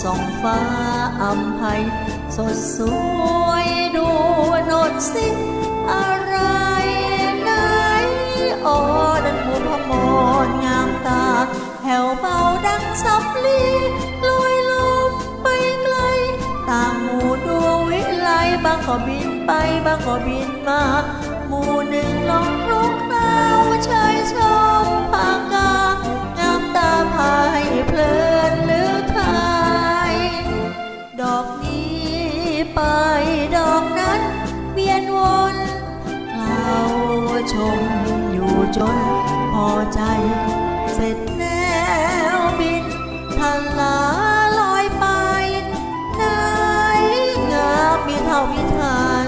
ส่องฟ้าอำไพสดสวยดูโนดสิอะไรไหนอ๋อนั้นหมูพมรงามตาแผ่วเบาดังสับลีลอยลมไปไกลต่างหมู่ดูวิไลบางก็บินไปบางก็บินมาหมู่หนึ่งลองคลุกนาวเชยชมพากางามตาพายเพลินหรือไทยดอกนี้ไปดอกนั้นเวียนวนคลาวชมอยู่จนพอใจเสร็จแล้วบินทะลาลอยไปไหนงามมีเท่ามีทัน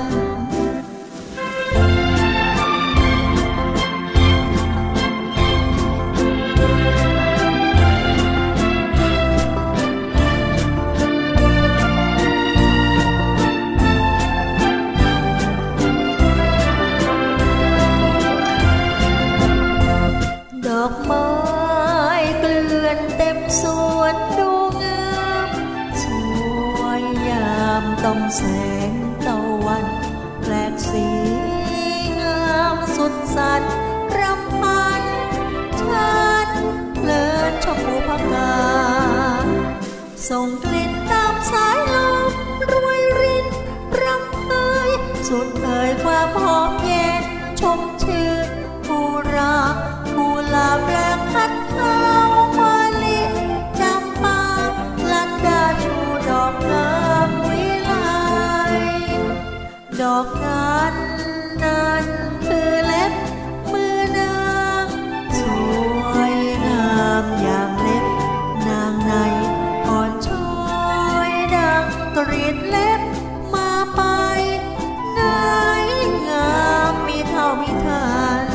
ดอกไม้เกลื่อนเต็มสวนดูงามสวยยามต้องแสงตะวันแปลกสีงามสุดสันต์รำพันฉันเพลินชมพูพักกาส่งกลิ่นตามสายลมรวยรินรำเพยสุดเอ่ยความหอมเย็นชมชื่นผู้รักกุหลาบแปลงพัดเข้ามะลิจำปาลัดดาชูดอกงามวิไลดอกนั้นคือเล็บมือนางสวยงามอย่างเล็บนางในอ่อนช้อยดังกรีดเล็บมาไปไหนงามมีเท่ามีทัน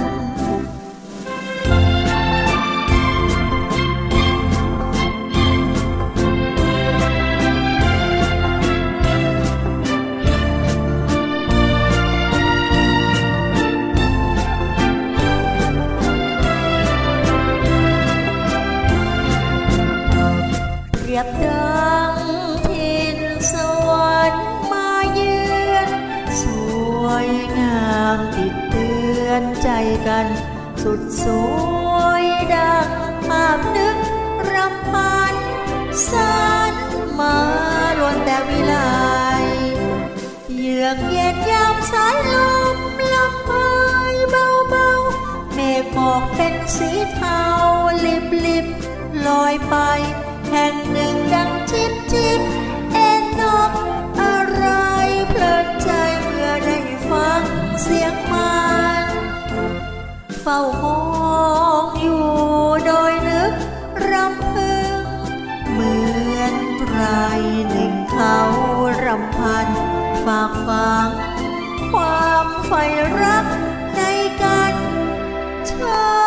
เปรียบดังถิ่นสวรรค์มาเยือนสวยงามติดเตือนใจกันสุดสวยดังภาพนึกรำพันสานมาล้วนแต่วิไลเยือกเย็นยามสายลมลำพายเบาๆเมฆหมอกเป็นสีเทาลิบลอยไปแห่งหนึ่งดังจิบเอ็นนกอะไรเพลินใจเมื่อได้ฟังเสียงมันเฝ้ามองอยู่โดยนึกรำพึงเหมือนใครหนึ่งเขารำพันฝากฝังความใฝ่รักในกันเธอ